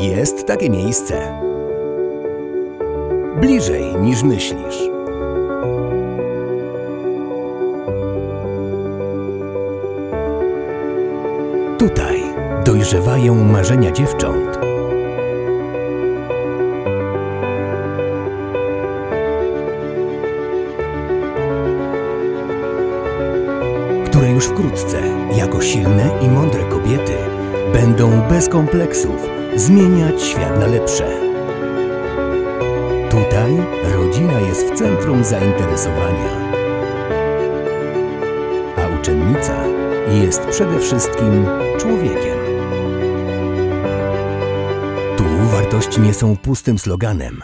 Jest takie miejsce. Bliżej niż myślisz. Tutaj dojrzewają marzenia dziewcząt. Które już wkrótce, jako silne i mądre kobiety, będą bez kompleksów zmieniać świat na lepsze. Tutaj rodzina jest w centrum zainteresowania, a uczennica jest przede wszystkim człowiekiem. Tu wartości nie są pustym sloganem.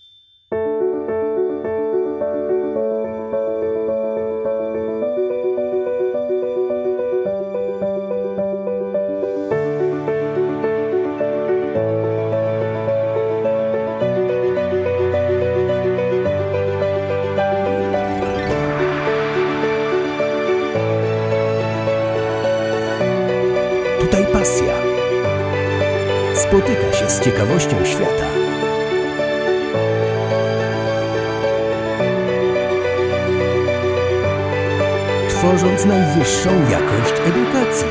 Tutaj pasja spotyka się z ciekawością świata. Tworząc najwyższą jakość edukacji.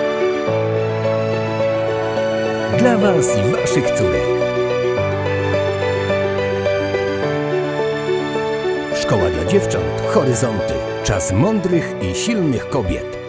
Dla Was i Waszych córek. Szkoła dla dziewcząt Horyzonty. Czas mądrych i silnych kobiet.